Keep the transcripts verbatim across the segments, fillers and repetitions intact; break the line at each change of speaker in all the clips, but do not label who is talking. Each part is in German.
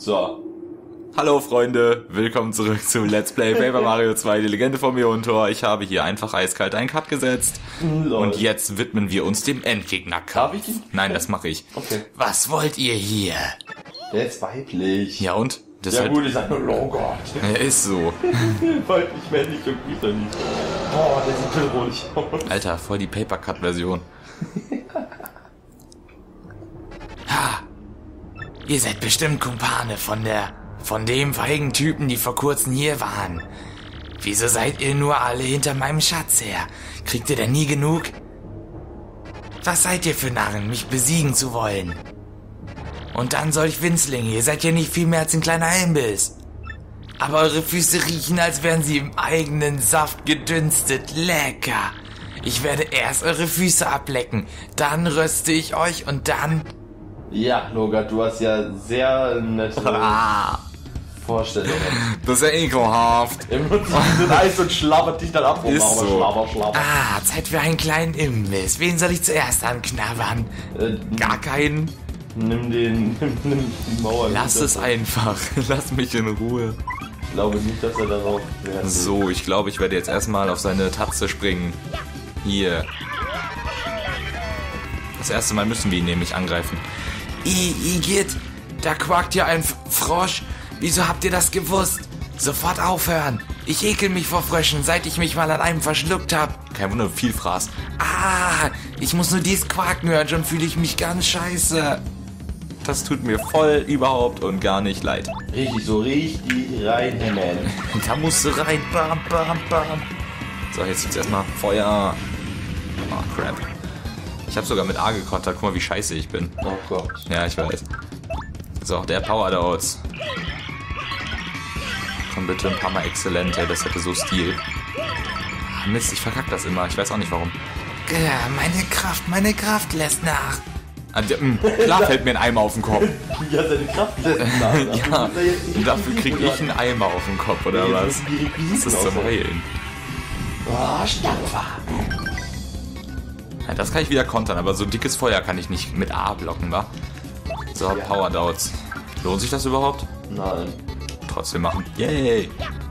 So.
Hallo Freunde, willkommen zurück zu Let's Play Paper Mario zwei, die Legende vom Iontor. Ich habe hier einfach eiskalt einen Cut gesetzt.
Lol.
Und jetzt widmen wir uns dem Endgegner.
Darf ich ihn?
Nein, das mache ich.
Okay.
Was wollt ihr hier?
Der ist weiblich.
Ja und? Das
Ja
halt,
gut, ich sag nur, oh Gott.
er ist so.
Weiblich, männlich und Güter nicht. Boah, der sieht bedrohlich aus.
Alter, voll die Paper Cut Version. Ha! Ihr seid bestimmt Kumpane von der... von dem feigen Typen, die vor kurzem hier waren. Wieso seid ihr nur alle hinter meinem Schatz her? Kriegt ihr denn nie genug? Was seid ihr für Narren, mich besiegen zu wollen? Und dann solch Winzlinge, ihr seid ja nicht viel mehr als ein kleiner Imbiss. Aber eure Füße riechen, als wären sie im eigenen Saft gedünstet. Lecker. Ich werde erst eure Füße ablecken, dann röste ich euch und dann...
Ja, Nogat, du hast ja sehr nette
Ah,
Vorstellungen.
das ist ja ekelhaft.
Im Prinzip sind Eis und schlabbert dich dann ab.
Ist
aber
so.
Schlabber, schlabber.
Ah, Zeit für einen kleinen Imbiss. Wen soll ich zuerst anknabbern?
Äh,
Gar keinen?
nimm den, nimm, nimm die Mauer.
Lass
nicht,
es
dass-
einfach. Lass mich in Ruhe.
Ich glaube nicht, dass er darauf werden
So, ich glaube, ich werde jetzt erstmal auf seine Tatze springen. Hier. Das erste Mal müssen wir ihn nämlich angreifen. I, Igitt, da quakt ja ein F- Frosch. Wieso habt ihr das gewusst? Sofort aufhören. Ich ekel mich vor Fröschen, seit ich mich mal an einem verschluckt hab. Kein Wunder, viel Fraß. Ah, ich muss nur dies Quaken hören, schon fühle ich mich ganz scheiße. Das tut mir voll überhaupt und gar nicht leid.
Richtig, so richtig reinhängen.
Da musst du rein. Bam, bam, bam. So, jetzt gibt's erstmal Feuer. Oh, crap. Ich habe sogar mit A gekontert. Guck mal, wie scheiße ich bin.
Oh Gott.
Ja, ich weiß. So, der Power Dots. Komm bitte ein paar Mal exzellent, ey. Das hätte so Stil. Ah, Mist, ich verkack das immer. Ich weiß auch nicht warum. Ja, meine Kraft, meine Kraft lässt nach. Ah, der, mh, klar fällt mir ein Eimer auf den Kopf.
Ja, seine Kraft lässt nach.
Ja, und dafür krieg ich einen Eimer auf den Kopf, oder was? Das ist zum Heilen.
Oh, Stampfer.
Ja, das kann ich wieder kontern, aber so dickes Feuer kann ich nicht mit A blocken, wa? So,
Ja.
Power Dots. Lohnt sich das überhaupt?
Nein.
Trotzdem machen. Yay!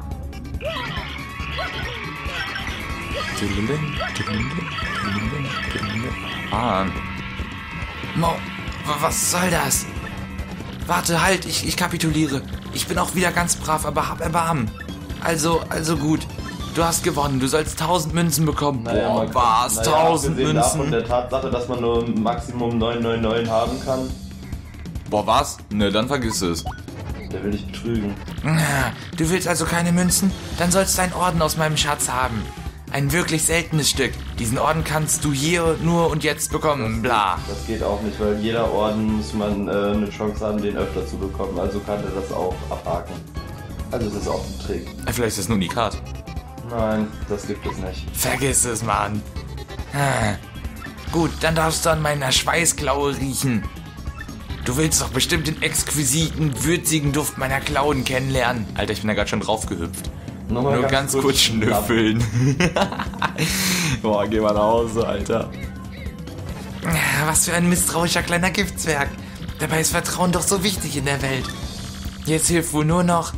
Ah. Mo, wa- was soll das? Warte, halt, ich, ich kapituliere. Ich bin auch wieder ganz brav, aber hab Erbarmen. Also, also gut. Du hast gewonnen, du sollst tausend Münzen bekommen.
Naja,
Boah,
man-
was?
naja,
tausend
abgesehen davon
Münzen?
der Tatsache, dass man nur Maximum neun neun neun haben kann,
Boah, was? Ne, dann vergiss es.
der will dich betrügen.
Ah, Du willst also keine Münzen? Dann sollst du einen Orden aus meinem Schatz haben. Ein wirklich seltenes Stück. Diesen Orden kannst du hier nur und jetzt bekommen. Bla.
Das geht auch nicht, weil jeder Orden muss man äh, eine Chance haben, den öfter zu bekommen. Also kann er das auch abhaken. Also es ist auch ein Trick.
Äh, Vielleicht ist es ein Unikat.
Nein, das gibt es nicht.
Vergiss es, Mann. Ah. Gut, dann darfst du an meiner Schweißklaue riechen. Du willst doch bestimmt den exquisiten, würzigen Duft meiner Klauen kennenlernen. Alter, ich bin da gerade schon drauf gehüpft.
Nochmal
Nur ganz kurz schnüffeln. Boah, geh mal nach Hause, Alter. Ah, Was für ein misstrauischer kleiner Giftzwerg. Dabei ist Vertrauen doch so wichtig in der Welt. Jetzt hilft wohl nur noch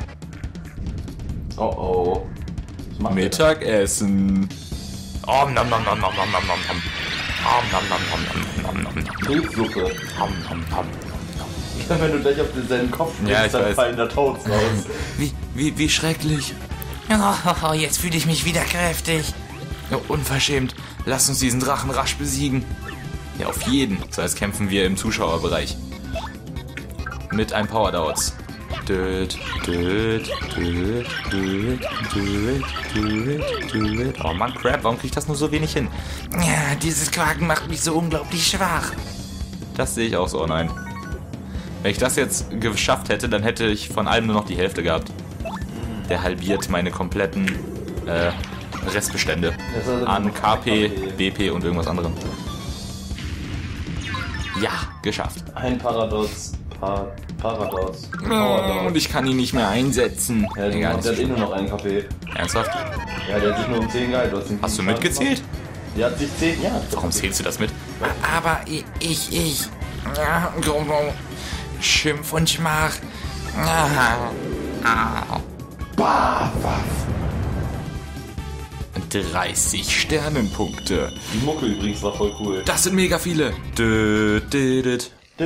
Oh oh. Was macht der?
Mittagessen. Om nom nom nom nom nom nom nom nom. Om nom nom nom nom nom nom nom.
Pilzsuppe.
Om nom nom.
Wenn du gleich auf seinen Kopf springst,
Ja, ich
dann
weiß.
fallen da Toads raus.
Wie, wie, wie schrecklich. Oh, jetzt fühle ich mich wieder kräftig. Oh, unverschämt. Lass uns diesen Drachen rasch besiegen. Ja, auf jeden. So, jetzt kämpfen wir im Zuschauerbereich. Mit einem Power Dots. Död, död, död, död, död, död, död. Oh Mann, Crap, warum krieg ich das nur so wenig hin? Ja, dieses Quaken macht mich so unglaublich schwach. Das sehe ich auch so, oh nein. Wenn ich das jetzt geschafft hätte, dann hätte ich von allem nur noch die Hälfte gehabt. Der halbiert meine kompletten äh, Restbestände
Das ist also
an
nur
K P,
K P.
B P und irgendwas anderem. Ja, geschafft.
Ein Paradox. Pa Paradox.
Und
Paradox.
ich kann ihn nicht mehr einsetzen.
Ja, du
Egal,
hast
nicht
ja
so
eh nur noch ein K P.
schlimm. Ernsthaft?
Ja, der hat sich nur um zehn geheilt. Du hast, ihn
Hast du
fünf
mitgezählt?
gemacht. Der hat sich zehn, ja.
Warum zählst du das mit? Aber ich, ich, ich. Schimpf und Schmach. Ah. Ah.
Bah, was?
dreißig Sternenpunkte.
Die Mucke übrigens war voll cool.
Das sind mega viele. Dö, dö, dö.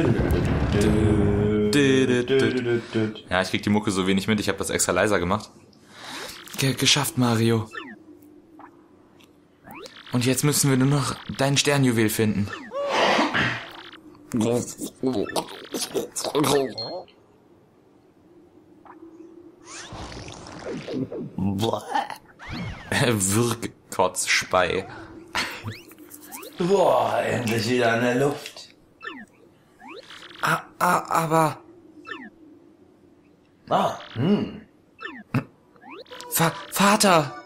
Ja, ich krieg die Mucke so wenig mit. Ich habe das extra leiser gemacht. Ge- geschafft, Mario. Und jetzt müssen wir nur noch dein Sternjuwel finden. Wirkkotzspei.
Boah, endlich wieder in der Luft.
Ah, ah, aber...
Ah, hm.
Va- Vater!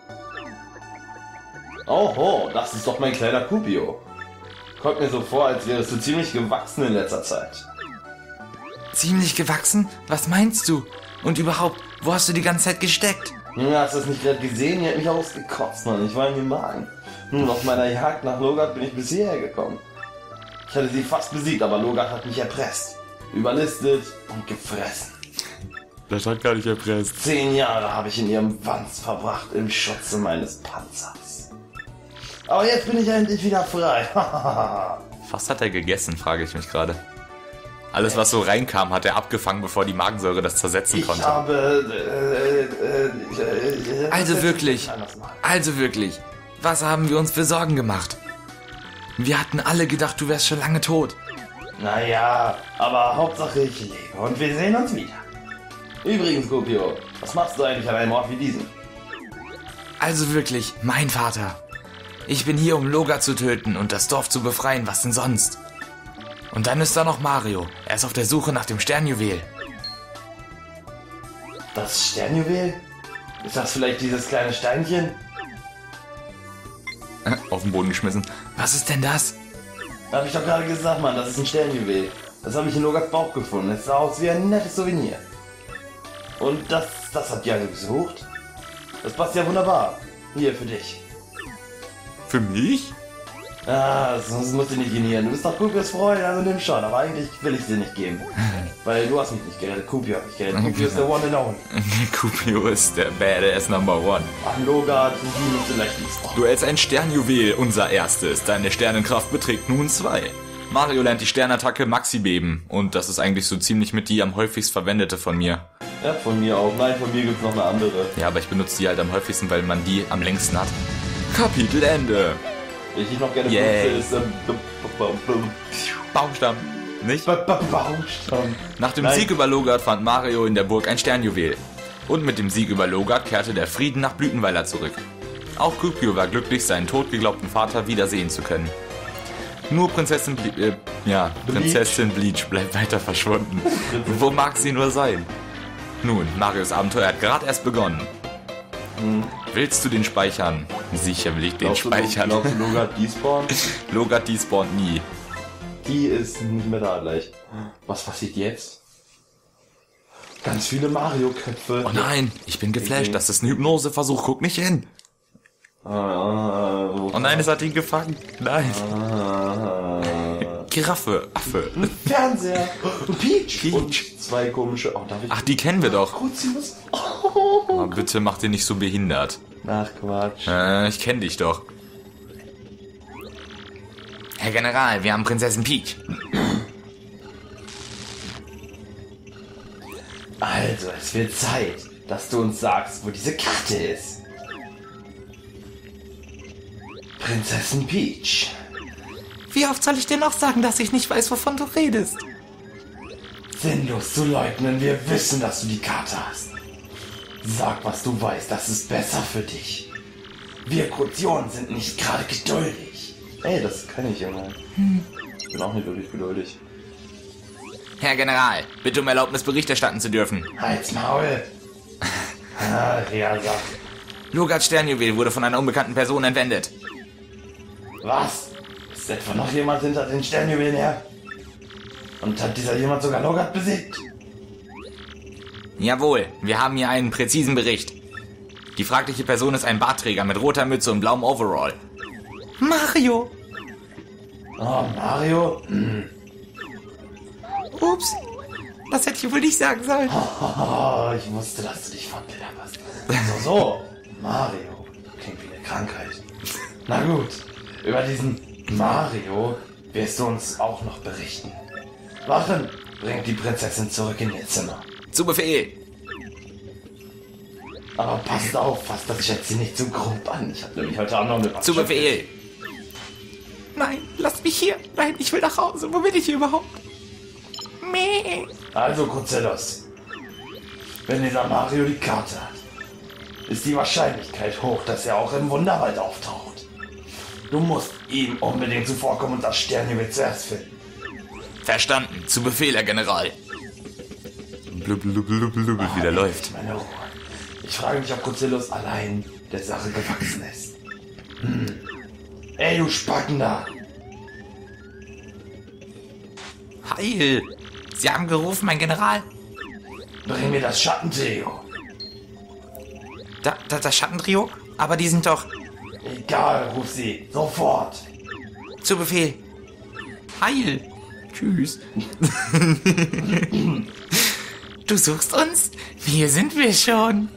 Oho, das ist doch mein kleiner Kupio. Kommt mir so vor, als wärst du ziemlich gewachsen in letzter Zeit.
Ziemlich gewachsen? Was meinst du? Und überhaupt, wo hast du die ganze Zeit gesteckt?
Ja, hast du das nicht gerade gesehen? Die hat mich ausgekotzt, Mann. Ich war in den Magen. Nun, auf meiner Jagd nach Logat bin ich bis hierher gekommen. Ich hatte sie fast besiegt, aber Logat hat mich erpresst, überlistet und gefressen.
Das hat gar nicht erpresst.
Zehn Jahre habe ich in ihrem Wanst verbracht, im Schutze meines Panzers. Aber jetzt bin ich endlich wieder frei.
Was hat er gegessen, frage ich mich gerade. Alles, was so reinkam, hat er abgefangen, bevor die Magensäure das zersetzen
Ich
konnte.
habe... Äh, äh, äh,
Also wirklich, also wirklich, was haben wir uns für Sorgen gemacht? Wir hatten alle gedacht, du wärst schon lange tot.
Naja, aber Hauptsache ich lebe und wir sehen uns wieder. Übrigens, Kupio, was machst du eigentlich an einem Ort wie diesem?
Also wirklich, mein Vater. Ich bin hier, um Logat zu töten und das Dorf zu befreien, was denn sonst? Und dann ist da noch Mario. Er ist auf der Suche nach dem Sternjuwel.
Das Sternjuwel? Ist das vielleicht dieses kleine Steinchen?
Äh, auf den Boden geschmissen. Was ist denn das?
Hab ich doch gerade gesagt, Mann, das ist ein Sternjuwel. Das habe ich in Logats Bauch gefunden. Es sah aus wie ein nettes Souvenir. Und das, das habt ihr alle gesucht? Das passt ja wunderbar. Hier, für dich.
Für mich?
Ah, sonst musst du nicht genieren. Du bist doch Kupios Freund, also nimm schon. Aber eigentlich will ich sie nicht geben. Weil du hast mich nicht gerettet. Kupio hat mich gerettet. Kupio ist der One and Only.
Kupio ist der Badass Number One.
Ach, Logat, die musst du leicht nicht.
Du hältst ein Sternjuwel, unser erstes. Deine Sternenkraft beträgt nun zwei. Mario lernt die Sternattacke Maxi Beben. Und das ist eigentlich so ziemlich mit die am häufigst verwendete von mir.
Ja, von mir auch. Nein, von mir gibt's noch eine andere.
Ja, aber ich benutze die halt am häufigsten, weil man die am längsten hat. Kapitel Ende.
Ich noch gerne
Yay.
benutze, ist ähm,
Baumstamm. Nicht?
Ba- Ba- Baumstamm.
Nach dem
Nein.
Sieg über Logat fand Mario in der Burg ein Sternjuwel. Und mit dem Sieg über Logat kehrte der Frieden nach Blütenweiler zurück. Auch Kupio war glücklich, seinen totgeglaubten Vater wiedersehen zu können. Nur Prinzessin Ble äh, ja, Prinzessin Bleach bleibt weiter verschwunden. Wo mag sie nur sein? Nun, Marios Abenteuer hat gerade erst begonnen.
Hm.
Willst du den speichern? Sicher will ich den
Glaubst du,
speichern.
glaubst du, Logat despawnt?
Logat despawnt nie.
Die ist nicht mehr da gleich. Was passiert jetzt? Ganz viele Mario-Köpfe.
Oh nein, ich bin geflasht. Das ist ein Hypnoseversuch. Guck nicht hin.
Ah,
Oh nein, es hat ihn gefangen. Nein.
ah,
Giraffe, Affe.
Fernseher. Peach.
Peach.
Und zwei komische... Oh, darf ich...
Ach, die kennen wir doch.
Crucius.
Oh, bitte mach den nicht so behindert.
Ach, Quatsch.
Äh, ich kenn dich doch. Herr General, wir haben Prinzessin Peach.
Also, es wird Zeit, dass du uns sagst, wo diese Karte ist. Prinzessin Peach.
Wie oft soll ich dir noch sagen, dass ich nicht weiß, wovon du redest?
Sinnlos zu leugnen, wir wissen, dass du die Karte hast. Sag, was du weißt, das ist besser für dich. Wir Krotionen sind nicht gerade geduldig. Ey, das kann ich, Junge. Ich bin auch nicht wirklich geduldig.
Herr General, bitte um Erlaubnis, Bericht erstatten zu dürfen.
Halt's Maul. Ah, ja, sag.
Logats Sternjuwel wurde von einer unbekannten Person entwendet.
Was? Ist etwa noch jemand hinter den Sternjuwelen her? Und hat dieser jemand sogar Logat besiegt?
Jawohl, wir haben hier einen präzisen Bericht. Die fragliche Person ist ein Bartträger mit roter Mütze und blauem Overall. Mario!
Oh, Mario? Hm.
Ups. Das hätte ich wohl nicht sagen sollen.
Oh, ich wusste, dass du dich verplapperst. So, so. Mario. Klingt wie eine Krankheit. Na gut. Über diesen Mario wirst du uns auch noch berichten. Wachen, bringt die Prinzessin zurück in ihr Zimmer.
Zu Befehl.
Aber passt auf, fasst das Schätzchen nicht zu grob an. Ich habe nämlich heute auch noch eine
Zu Befehl. Nein, lass mich hier. Nein, ich will nach Hause. Wo bin ich hier überhaupt? Meh.
Also, Cruzellos. Wenn dieser Mario die Karte hat, ist die Wahrscheinlichkeit hoch, dass er auch im Wunderwald auftaucht. Du musst ihm unbedingt zuvorkommen und das Sternjuwel zuerst finden.
Verstanden. Zu Befehl, Herr General. Blub, blub, blub, blub,
Ah,
wieder läuft.
Meine Ruhe. Ich frage mich, ob Cruzellos allein der Sache gewachsen ist. Hm. Ey, du Spacken da!
Heil. Sie haben gerufen, mein General.
Bring mir das Schattentrio.
Da, da, das Schattentrio? Aber die sind doch...
Egal, ruf sie. Sofort.
Zu Befehl. Heil. Tschüss. Du suchst uns? Hier sind wir schon.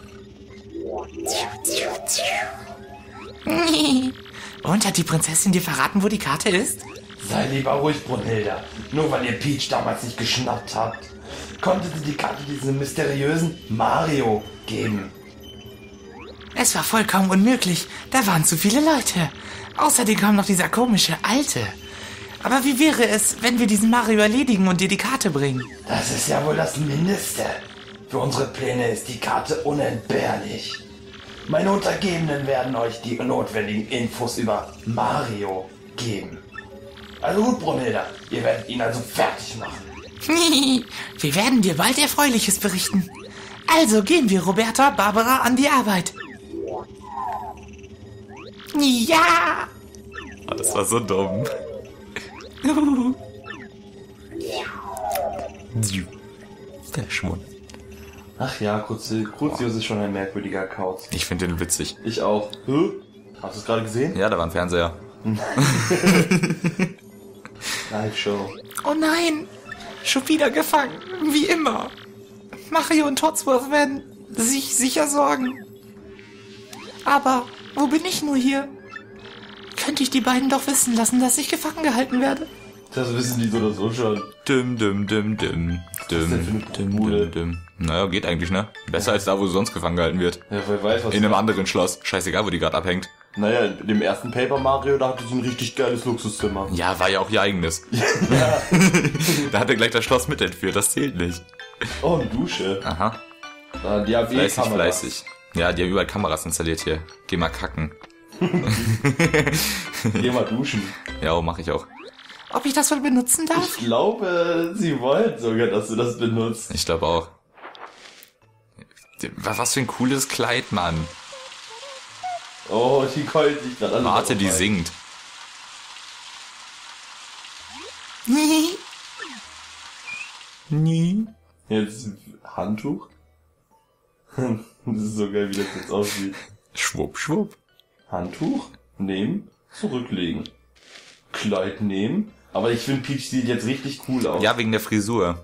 Und hat die Prinzessin dir verraten, wo die Karte ist?
Sei lieber ruhig, Brunhilda. Nur weil ihr Peach damals nicht geschnappt habt, konnte sie die Karte diesem mysteriösen Mario geben.
Es war vollkommen unmöglich. Da waren zu viele Leute. Außerdem kam noch dieser komische Alte. Aber wie wäre es, wenn wir diesen Mario erledigen und dir die Karte bringen?
Das ist ja wohl das Mindeste. Für unsere Pläne ist die Karte unentbehrlich. Meine Untergebenen werden euch die notwendigen Infos über Mario geben. Also gut, Brunhilda, ihr werdet ihn also fertig machen.
Wir werden dir bald Erfreuliches berichten. Also gehen wir, Roberta, Barbara, an die Arbeit. Ja! Das war so dumm. Verschwunden.
Ach ja, Crucius ist schon ein merkwürdiger Kauz.
Ich finde den witzig.
Ich auch. Hä? Hast du es gerade gesehen?
Ja, da war ein Fernseher.
Live-Show.
Oh nein! Schon wieder gefangen. Wie immer. Mario und Todsworth werden sich sicher sorgen. Aber wo bin ich nur hier? Könnte ich die beiden doch wissen lassen, dass ich gefangen gehalten werde?
Das wissen die so oder so schon.
Düm, düm, düm, düm. Düm, düm, düm, düm. Naja, geht eigentlich, ne? Besser als da, wo sie sonst gefangen gehalten wird.
Ja, wer weiß, was
In einem anderen Schloss. Scheißegal, wo die gerade abhängt.
Naja, in dem ersten Paper Mario, da hatte sie ein richtig geiles Luxuszimmer.
Ja, war ja auch ihr eigenes.
Ja.
Da hat er gleich das Schloss mit entführt, das zählt nicht.
Oh, eine Dusche.
Aha.
Ah, die haben eh
Fleißig,
Kameras.
fleißig. Ja, die haben überall Kameras installiert hier. Geh mal kacken.
Geh mal duschen.
Ja, oh, mach ich auch. Ob ich das wohl benutzen darf?
Ich glaube, sie wollen sogar, dass du das benutzt.
Ich glaube auch. Was für ein cooles Kleid, Mann.
Oh, die keult sich gerade an.
Warte, die singt.
Nie.
Nie.
Jetzt Handtuch. Das ist so geil, wie das jetzt aussieht.
Schwupp, schwupp.
Handtuch nehmen, zurücklegen. Kleid nehmen. Aber ich finde, Peach sieht jetzt richtig cool aus.
Ja, wegen der Frisur.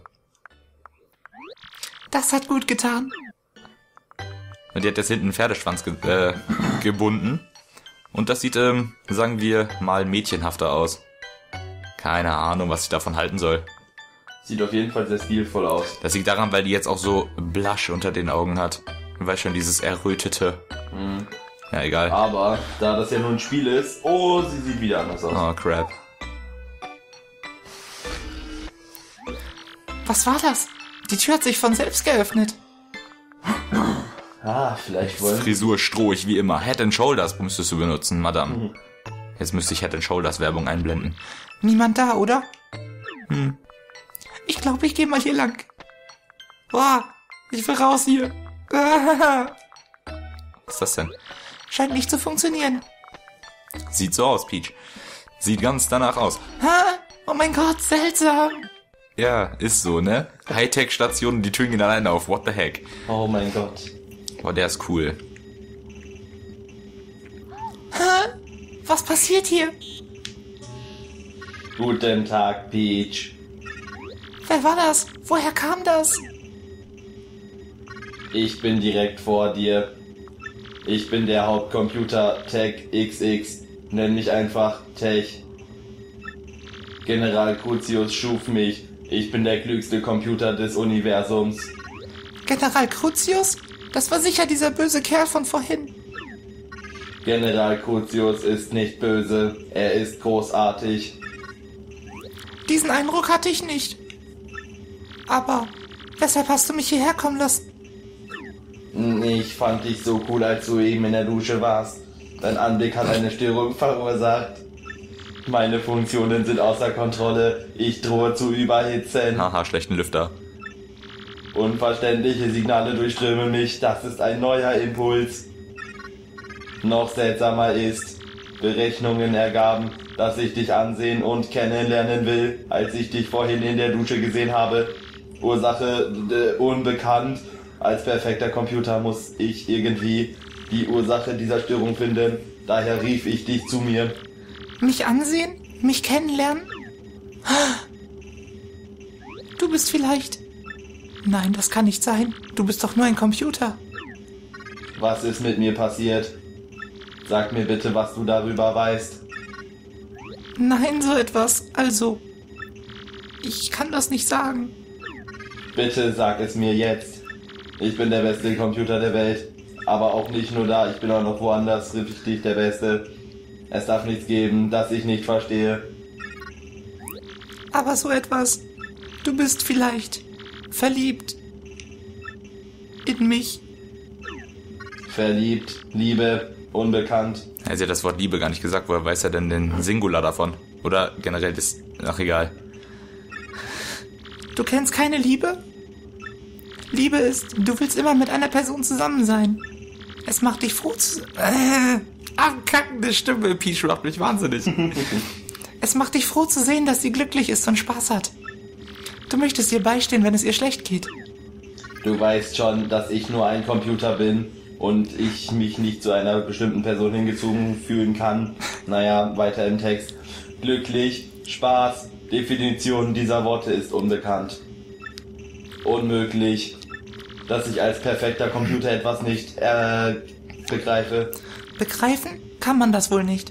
Das hat gut getan.
Und die hat jetzt hinten einen Pferdeschwanz ge äh, gebunden. Und das sieht, ähm, sagen wir mal, mädchenhafter aus. Keine Ahnung, was ich davon halten soll.
Sieht auf jeden Fall sehr stilvoll aus.
Das liegt daran, weil die jetzt auch so Blush unter den Augen hat. Du weißt schon, dieses Errötete.
Mhm.
Ja, egal.
Aber, da das ja nur ein Spiel ist, oh, sie sieht wieder anders aus.
Oh, crap.
Was war das? Die Tür hat sich von selbst geöffnet.
Ah, vielleicht wollen...
Frisur strohig wie immer. Head and Shoulders müsstest du benutzen, Madame. Jetzt müsste ich Head and Shoulders Werbung einblenden.
Niemand da, oder? Hm. Ich glaube, ich gehe mal hier lang. Boah, ich will raus hier.
Was ist das denn?
Scheint nicht zu funktionieren.
Sieht so aus, Peach. Sieht ganz danach aus.
Ha? Oh mein Gott, seltsam.
Ja, ist so, ne? Hightech-Stationen, die Türen gehen alleine auf. What the heck?
Oh mein Gott.
Boah, der ist cool.
Ha? Was passiert hier?
Guten Tag, Peach.
Wer Wer war das? Woher kam das?
Ich bin direkt vor dir. Ich bin der Hauptcomputer Tech X X. Nenn mich einfach Tech. General Crucius schuf mich. Ich bin der klügste Computer des Universums.
General Crucius? Das war sicher dieser böse Kerl von vorhin.
General Crucius ist nicht böse. Er ist großartig.
Diesen Eindruck hatte ich nicht. Aber weshalb hast du mich hierher kommen lassen?
Ich fand dich so cool, als du eben in der Dusche warst. Dein Anblick hat eine Störung verursacht. Meine Funktionen sind außer Kontrolle. Ich drohe zu überhitzen.
Haha, schlechten Lüfter.
Unverständliche Signale durchströmen mich. Das ist ein neuer Impuls. Noch seltsamer ist, Berechnungen ergaben, dass ich dich ansehen und kennenlernen will, als ich dich vorhin in der Dusche gesehen habe. Ursache äh, unbekannt. Als perfekter Computer muss ich irgendwie die Ursache dieser Störung finden. Daher rief ich dich zu mir.
Mich ansehen? Mich kennenlernen? Du bist vielleicht... Nein, das kann nicht sein. Du bist doch nur ein Computer.
Was ist mit mir passiert? Sag mir bitte, was du darüber weißt.
Nein, so etwas. Also... Ich kann das nicht sagen.
Bitte sag es mir jetzt. Ich bin der beste Computer der Welt. Aber auch nicht nur da, ich bin auch noch woanders richtig der Beste. Es darf nichts geben, das ich nicht verstehe.
Aber so etwas. Du bist vielleicht verliebt in mich.
Verliebt, Liebe, unbekannt.
Also er hat das Wort Liebe gar nicht gesagt, woher weiß er denn den Singular davon? Oder generell das... Ach, egal.
Du kennst keine Liebe? Liebe ist, du willst immer mit einer Person zusammen sein. Es macht dich froh zu... Äh, abkackende Stimme, Peach macht mich wahnsinnig. Es macht dich froh zu sehen, dass sie glücklich ist und Spaß hat. Du möchtest ihr beistehen, wenn es ihr schlecht geht.
Du weißt schon, dass ich nur ein Computer bin und ich mich nicht zu einer bestimmten Person hingezogen fühlen kann. Naja, weiter im Text. Glücklich, Spaß, Definition dieser Worte ist unbekannt. Unmöglich, dass ich als perfekter Computer etwas nicht äh, begreife.
Begreifen kann man das wohl nicht.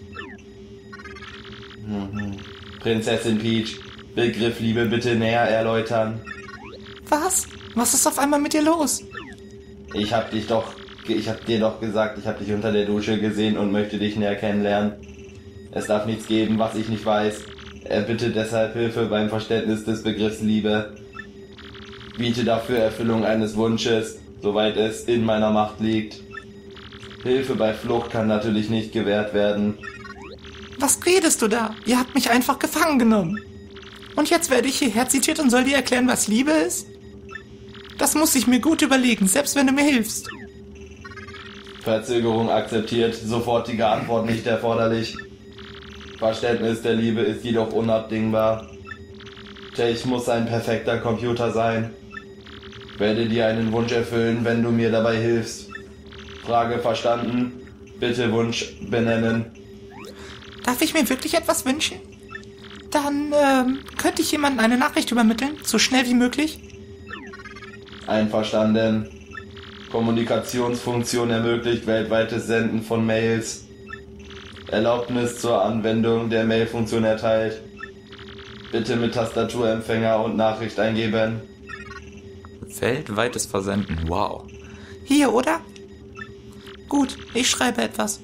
Mhm. Prinzessin Peach, Begriff Liebe bitte näher erläutern.
Was? Was ist auf einmal mit dir los?
Ich hab dich doch, ich hab dir doch gesagt, ich hab dich unter der Dusche gesehen und möchte dich näher kennenlernen. Es darf nichts geben, was ich nicht weiß. Er bittet deshalb Hilfe beim Verständnis des Begriffs Liebe. Biete dafür Erfüllung eines Wunsches, soweit es in meiner Macht liegt. Hilfe bei Flucht kann natürlich nicht gewährt werden.
Was redest du da? Ihr habt mich einfach gefangen genommen. Und jetzt werde ich hierher zitiert und soll dir erklären, was Liebe ist? Das muss ich mir gut überlegen, selbst wenn du mir hilfst.
Verzögerung akzeptiert, sofortige Antwort nicht erforderlich. Verständnis der Liebe ist jedoch unabdingbar. Tech muss ein perfekter Computer sein. Werde dir einen Wunsch erfüllen, wenn du mir dabei hilfst. Frage verstanden. Bitte Wunsch benennen.
Darf ich mir wirklich etwas wünschen? Dann ähm, könnte ich jemandem eine Nachricht übermitteln, so schnell wie möglich.
Einverstanden. Kommunikationsfunktion ermöglicht weltweites Senden von Mails. Erlaubnis zur Anwendung der Mailfunktion erteilt. Bitte mit Tastaturempfänger und Nachricht eingeben.
Weltweites Versenden, wow.
Hier, oder? Gut, ich schreibe etwas.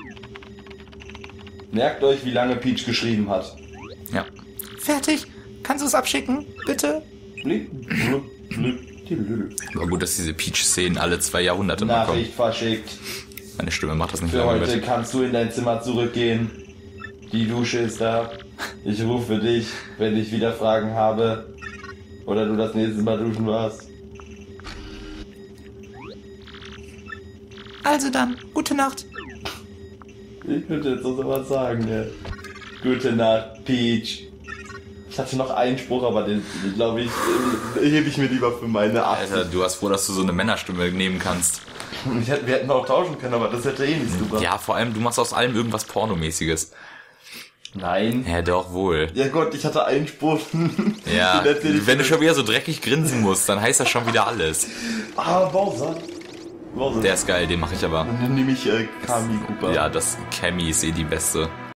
Merkt euch, wie lange Peach geschrieben hat.
Ja.
Fertig. Kannst du es abschicken, bitte?
Aber gut, dass diese Peach-Szenen alle zwei Jahrhunderte mal kommen.
Nachricht verschickt.
Meine Stimme macht das nicht
Für
lange
heute
mit.
kannst du in dein Zimmer zurückgehen. Die Dusche ist da. Ich rufe dich, wenn ich wieder Fragen habe. Oder du das nächste Mal duschen warst.
Also dann, gute Nacht.
Ich würde jetzt so was sagen, ja. Gute Nacht, Peach. Ich hatte noch einen Spruch, aber den, den glaube ich, den hebe ich mir lieber für meine achtzig.
Alter, du warst froh, dass du so eine Männerstimme nehmen kannst.
Ich hätte, wir hätten auch tauschen können, aber das hätte eh nichts gebracht.
Ja, vor allem, du machst aus allem irgendwas Pornomäßiges.
Nein.
Ja, doch wohl.
Ja Gott, ich hatte einen Spruch.
Ja,
Den erzähl ich
wenn du
dir.
schon wieder so dreckig grinsen musst, dann heißt das schon wieder alles.
Ah, Bowser. Bowser.
Der ist geil, den mache ich aber.
Dann nehme ich äh, Kami Cooper.
Ja, das Cammy ist eh die beste.